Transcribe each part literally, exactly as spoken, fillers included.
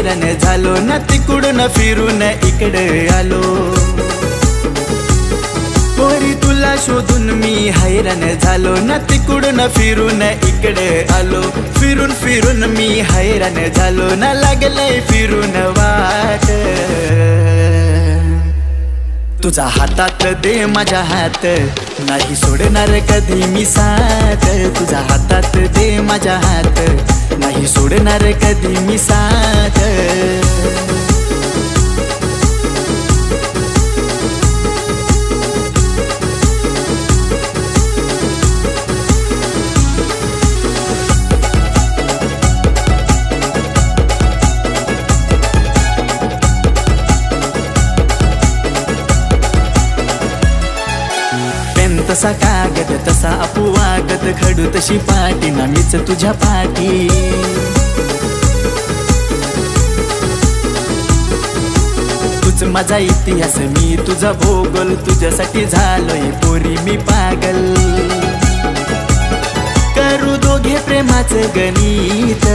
हैराण झालो ना तिकडून फिरून इकडे आलो पोरी तुला शोधून मी हैराण झालो ना तिकडून फिरून इकडे आलो फिरून फिरून मी हैराण झालो ना लागलंय फिरून वाट तुझा हातात दे माझ्या हात नाही सोडणार कधी मी साथ तुझा हातात दे माझ्या हात नाही सोडणार कधी मी साथ तसा कागद तसा अपवागत घडू तशी पाठी ना मीच तुझ्या पाठी तूच माझा इतिहास मी तुझा भोगल तुझ्यासाठी झालोय पोरी मी पागल करू दोघे प्रेमाचं गणित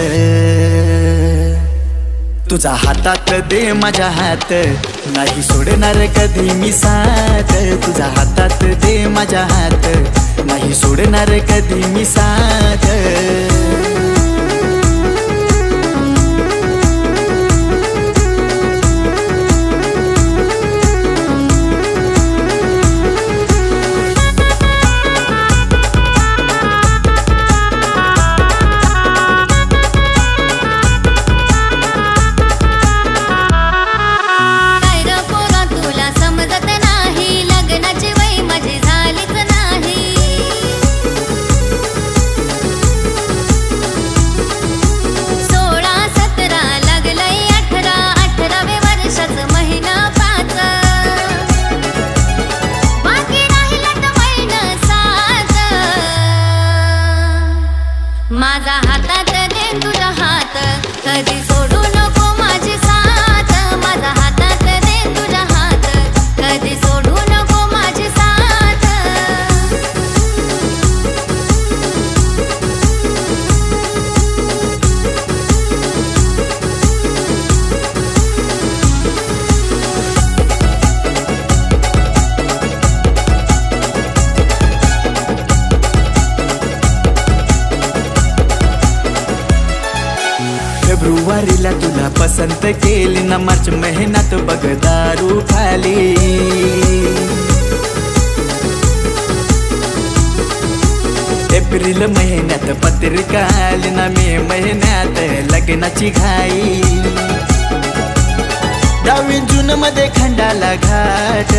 तुझा हातात दे माझ्या हात नाही सोडणार कधी मी साथ तुझा हातात दे माझ्या हात नाही सोडणार कधी मी साथ माझा हातात दे तुझा हात कधी सोडू नको माझी साथ माझा हातात दे तुझा हात कधी सोडू नको माझी साथ फेब्रुवारीला तुला पसंत केली ना मार्च महिन्यात बघ दारू खाली एप्रिल महिन्यात पत्रिका आली ना मे महिन्यात लग्नाची घाई दहावी जून मध्ये खंडाला घाट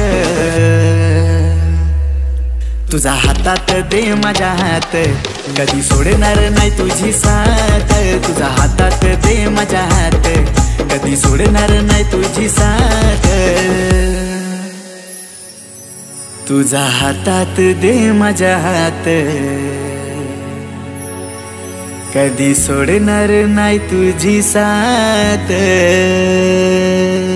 तुझा हातात दे माझ्या हात कधी सोडणार नाही तुझी साथ तुझा हातात दे माझ्या हात कधी सोडणार नाही तुझी साथ तुझा हातात दे माझ्या हात कधी सोडणार नाही तुझी साथ